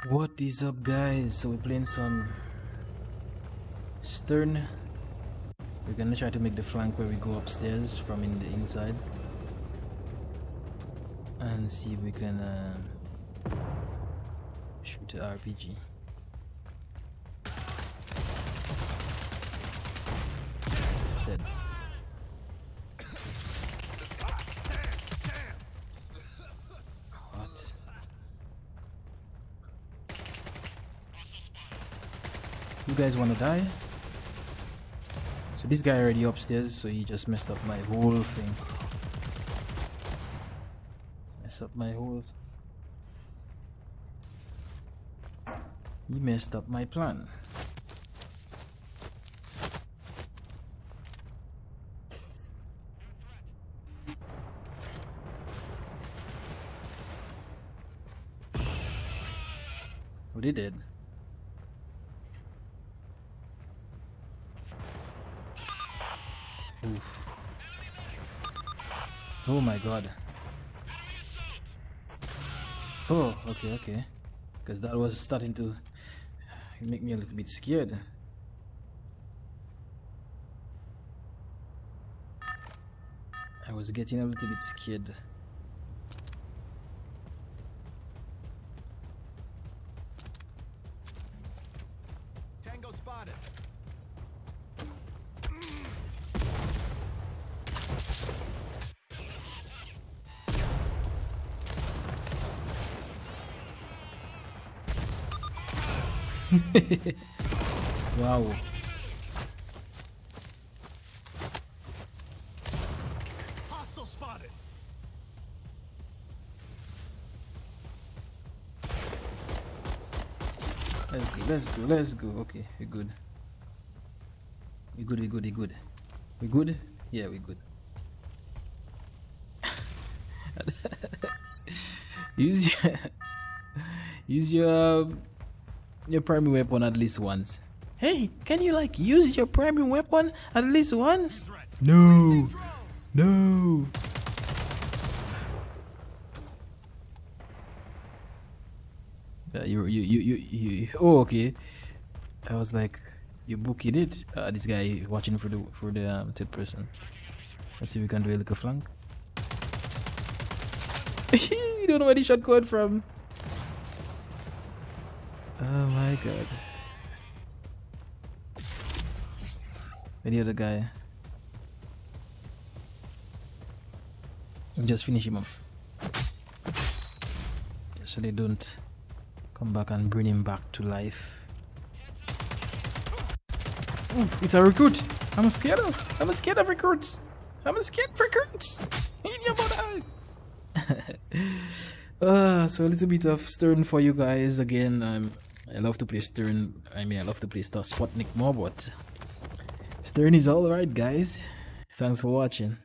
What is up, guys? So we're playing some Stern. We're gonna try to make the flank where we go upstairs from in the inside and see if we can shoot the RPG. Dead. What? You guys wanna die? So this guy already upstairs, so he just messed up my whole thing. He messed up my plan. Oh, they did. Oof. Oh my god. Oh, okay. Because that was starting to make me a little bit scared. I was getting a little bit scared. Tango spotted. Wow. Hostile spotted. Let's go. Okay, we're good. We good? Yeah, we're good. use your primary weapon at least once. Hey, can you like use your primary weapon at least once? No. You oh, okay. I was like, you booking it. This guy watching for the third person. Let's see if we can do a little flank. You don't know where the shot code from. Oh my god. Where the other guy? Just finish him off, so they don't come back and bring him back to life. Oof, it's a recruit. I'm scared of recruits. In your mother. So a little bit of Stern for you guys again. I love to play Stern. I love to play Star Sputnik more, but Stern is alright, guys. Thanks for watching.